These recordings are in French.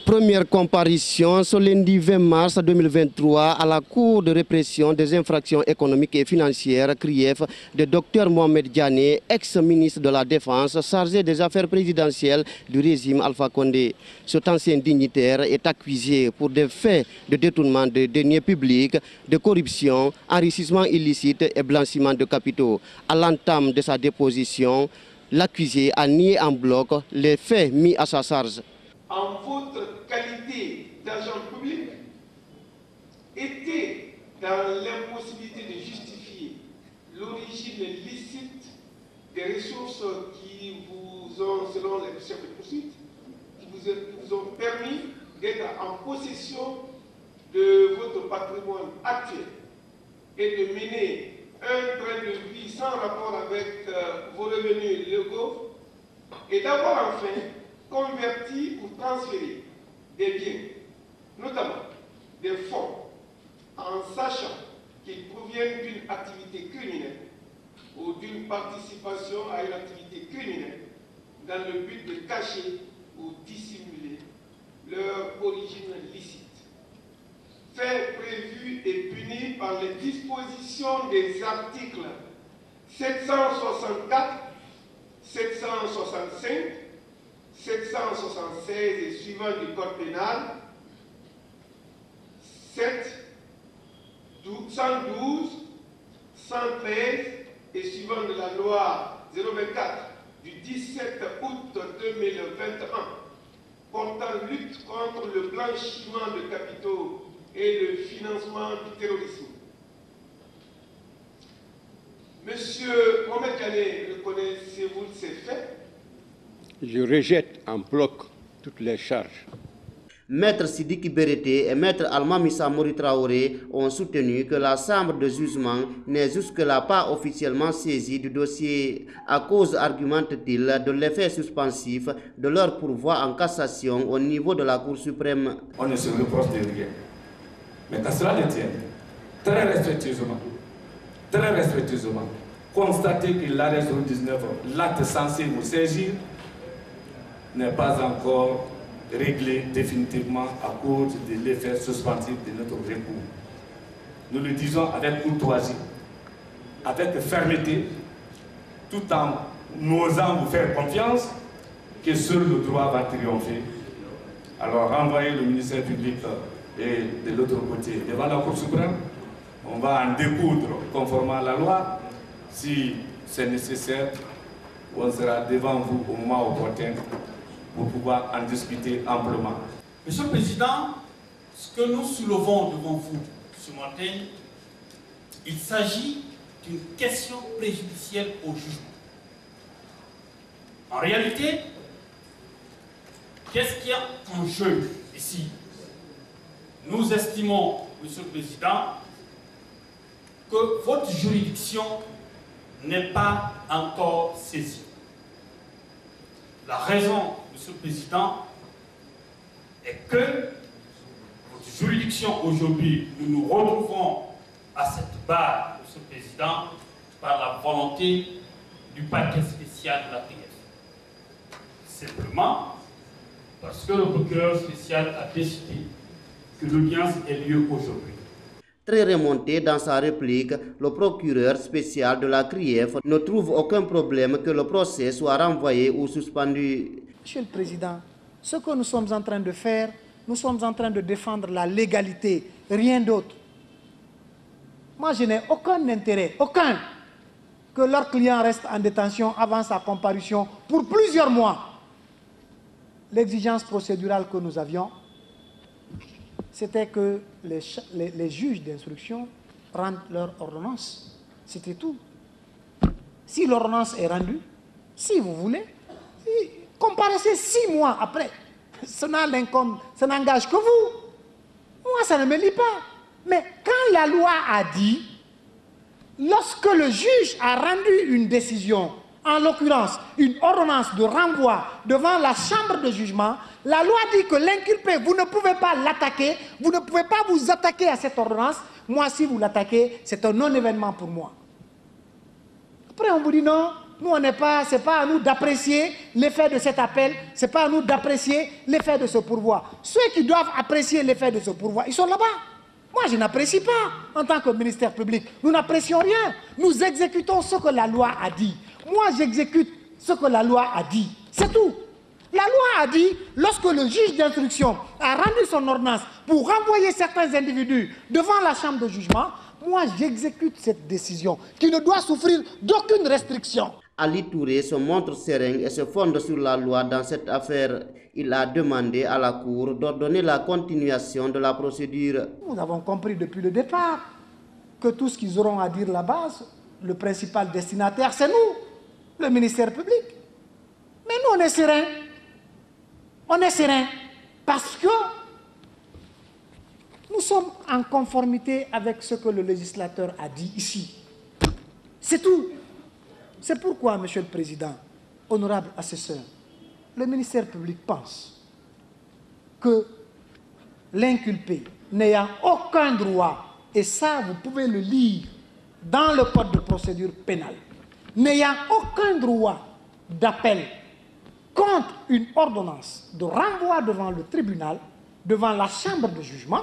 Première comparution ce lundi 20 mars 2023 à la Cour de répression des infractions économiques et financières CRIEF de Dr Mohamed Diané, ex-ministre de la Défense chargé des affaires présidentielles du régime Alpha Condé. Cet ancien dignitaire est accusé pour des faits de détournement de deniers publics, de corruption, enrichissement illicite et blanchiment de capitaux. À l'entame de sa déposition, l'accusé a nié en bloc les faits mis à sa charge. En votre qualité d'agent public, était dans l'impossibilité de justifier l'origine licite des ressources qui vous ont, selon les chefs de poursuite, qui vous ont permis d'être en possession de votre patrimoine actuel et de mener un train de vie sans rapport avec vos revenus légaux et d'avoir enfin converti ou transféré des biens, notamment des fonds, en sachant qu'ils proviennent d'une activité criminelle ou d'une participation à une activité criminelle dans le but de cacher ou dissimuler leur origine licite. Faits prévus et punis par les dispositions des articles 764, 765, 776 et suivants du Code pénal, 112, 113 et suivants de la loi 024 du 17 août 2021 portant lutte contre le blanchiment de capitaux et le financement du terrorisme. Monsieur Mohamed Diané, reconnaissez-vous ces faits? Je rejette en bloc toutes les charges. Maître Sidiki Berete et Maître Almamissa Mori Traoré ont soutenu que la Chambre de jugement n'est jusque-là pas officiellement saisie du dossier à cause, argumente-t-il, de l'effet suspensif de leur pourvoi en cassation au niveau de la Cour suprême. On ne se reproche de rien. Mais qu'à cela ne tienne, très respectueusement, constatez que l'arrêt 019, l'acte censé vous saisir, n'est pas encore réglé définitivement à cause de l'effet suspensif de notre recours. Nous le disons avec courtoisie, avec fermeté, tout en osant vous faire confiance que seul le droit va triompher. Alors renvoyer le ministère public et de l'autre côté devant la Cour suprême, on va en découdre conformément à la loi. Si c'est nécessaire, on sera devant vous au moment opportun pour pouvoir en discuter amplement. Monsieur le Président, ce que nous soulevons devant vous ce matin, il s'agit d'une question préjudicielle au jugement. En réalité, qu'est-ce qu'il y a en jeu ici? Nous estimons, Monsieur le Président, que votre juridiction n'est pas encore saisie. La raison, Monsieur le Président, est que votre juridiction aujourd'hui, nous nous retrouvons à cette barre, Monsieur le Président, par la volonté du parquet spécial de la CRIEF. Simplement parce que le procureur spécial a décidé que l'audience ait lieu aujourd'hui. Très remonté dans sa réplique, le procureur spécial de la CRIEF ne trouve aucun problème que le procès soit renvoyé ou suspendu. Monsieur le Président, ce que nous sommes en train de faire, nous sommes en train de défendre la légalité, rien d'autre. Moi, je n'ai aucun intérêt, aucun, que leur client reste en détention avant sa comparution pour plusieurs mois. L'exigence procédurale que nous avions, c'était que les juges d'instruction rendent leur ordonnance. C'était tout. Si l'ordonnance est rendue, si vous voulez, comparaissez 6 mois après. Ça n'engage que vous. Moi, ça ne me lie pas. Mais quand la loi a dit, lorsque le juge a rendu une décision, en l'occurrence une ordonnance de renvoi devant la chambre de jugement, la loi dit que l'inculpé, vous ne pouvez pas l'attaquer, vous ne pouvez pas vous attaquer à cette ordonnance. Moi, si vous l'attaquez, c'est un non-événement pour moi. Après, on vous dit non, Nous, ce n'est pas à nous d'apprécier l'effet de cet appel, ce n'est pas à nous d'apprécier l'effet de ce pourvoi. Ceux qui doivent apprécier l'effet de ce pourvoi, ils sont là-bas. Moi, je n'apprécie pas en tant que ministère public. Nous n'apprécions rien. Nous exécutons ce que la loi a dit. Moi, j'exécute ce que la loi a dit. C'est tout. La loi a dit, lorsque le juge d'instruction a rendu son ordonnance pour renvoyer certains individus devant la chambre de jugement, moi, j'exécute cette décision qui ne doit souffrir d'aucune restriction. Ali Touré se montre serein et se fonde sur la loi dans cette affaire. Il a demandé à la Cour d'ordonner la continuation de la procédure. Nous avons compris depuis le départ que tout ce qu'ils auront à dire là-bas, le principal destinataire, c'est nous, le ministère public. Mais nous, on est serein. On est serein parce que nous sommes en conformité avec ce que le législateur a dit ici. C'est tout. C'est pourquoi, Monsieur le Président, honorable assesseur, le ministère public pense que l'inculpé n'ayant aucun droit, et ça vous pouvez le lire dans le code de procédure pénale, n'ayant aucun droit d'appel contre une ordonnance de renvoi devant le tribunal, devant la chambre de jugement,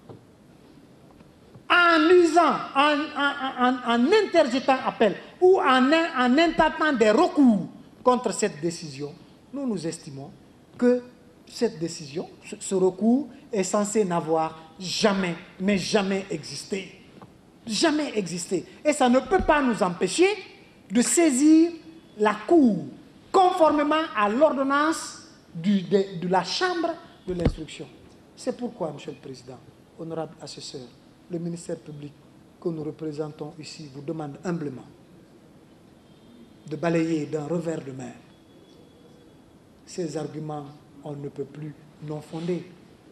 en usant, en interjetant appel ou en intentant des recours contre cette décision, nous estimons que cette décision, ce recours est censé n'avoir jamais, mais jamais existé. Jamais existé. Et ça ne peut pas nous empêcher de saisir la Cour conformément à l'ordonnance de la chambre de l'instruction. C'est pourquoi, Monsieur le Président, honorable assesseur, le ministère public que nous représentons ici vous demande humblement de balayer d'un revers de main ces arguments on ne peut plus non fondés.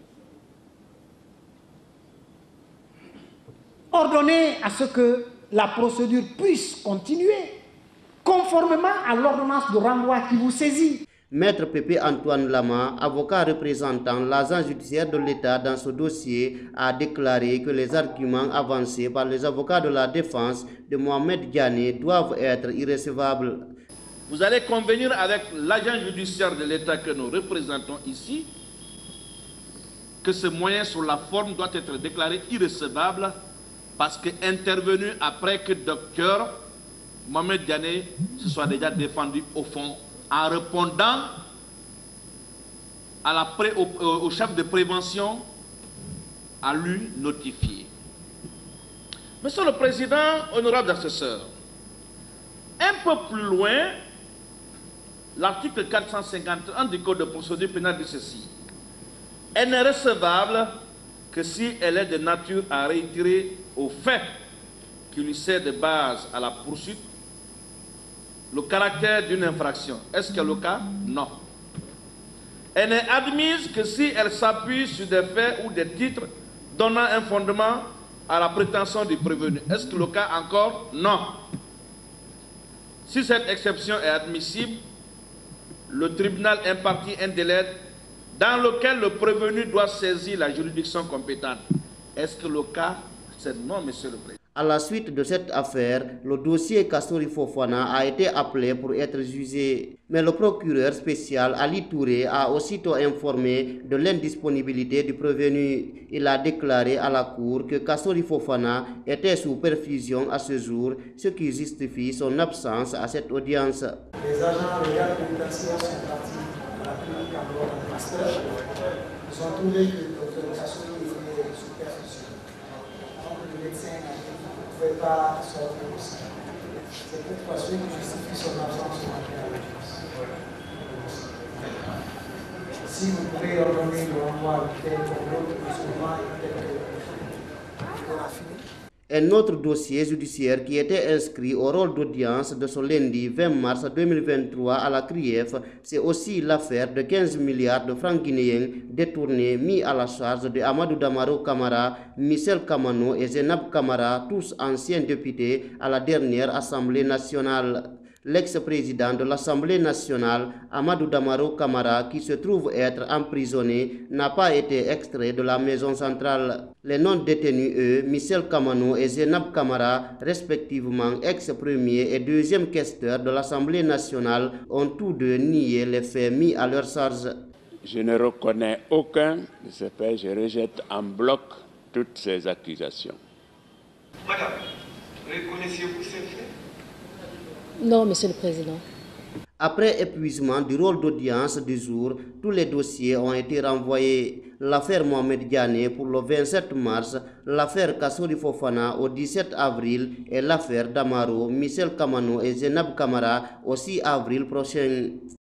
Ordonner à ce que la procédure puisse continuer conformément à l'ordonnance de renvoi qui vous saisit. Maître Pépé Antoine Lama, avocat représentant l'agent judiciaire de l'État dans ce dossier, a déclaré que les arguments avancés par les avocats de la défense de Mohamed Diané doivent être irrécevables. Vous allez convenir avec l'agent judiciaire de l'État que nous représentons ici que ce moyen sur la forme doit être déclaré irrécevable parce qu'intervenu après que le docteur Mohamed Diané se soit déjà défendu au fond en répondant au chef de prévention à lui notifier. Monsieur le Président, honorable assesseur, un peu plus loin, l'article 451 du Code de procédure pénale dit ceci. Elle n'est recevable que si elle est de nature à réitérer au fait qui lui sert de base à la poursuite le caractère d'une infraction. Est-ce que le cas? Non. Elle n'est admise que si elle s'appuie sur des faits ou des titres donnant un fondement à la prétention du prévenu. Est-ce que le cas encore? Non. Si cette exception est admissible, le tribunal impartit un délai dans lequel le prévenu doit saisir la juridiction compétente. Est-ce que le cas? C'est non, Monsieur le Président. À la suite de cette affaire, le dossier Kassory Fofana a été appelé pour être jugé. Mais le procureur spécial Ali Touré a aussitôt informé de l'indisponibilité du prévenu. Il a déclaré à la Cour que Kassory Fofana était sous perfusion à ce jour, ce qui justifie son absence à cette audience. Les agents légaux pénitentiaires sont partis à la clinique en dehors de Pasteur. Ils ont trouvé que le docteur Kassory était sous perfusion. Donc le médecin a dit qu'il ne pouvait pas sortir aussi. C'est cette façon qui justifie son absence au matin à l'audience. Si vous pouvez ordonner le renvoi tel pour l'autre, souvent, peut-être qu'on a fini. Un autre dossier judiciaire qui était inscrit au rôle d'audience de ce lundi 20 mars 2023 à la CRIEF, c'est aussi l'affaire de 15 milliards de francs guinéens détournés mis à la charge de Amadou Damaro Camara, Michel Kamano et Zenab Camara, tous anciens députés à la dernière Assemblée nationale. L'ex-président de l'Assemblée nationale, Amadou Damaro Camara, qui se trouve être emprisonné, n'a pas été extrait de la maison centrale. Les non-détenus, eux, Michel Kamano et Zenab Camara, respectivement ex-premier et deuxième questeur de l'Assemblée nationale, ont tous deux nié les faits mis à leur charge. Je ne reconnais aucun de ces faits, je rejette en bloc toutes ces accusations. Madame, reconnaissez-vous ces faits? Non, Monsieur le Président. Après épuisement du rôle d'audience du jour, tous les dossiers ont été renvoyés. L'affaire Mohamed Diané pour le 27 mars, l'affaire Kassori Fofana au 17 avril et l'affaire Damaro, Michel Kamano et Zenab Camara au 6 avril prochain.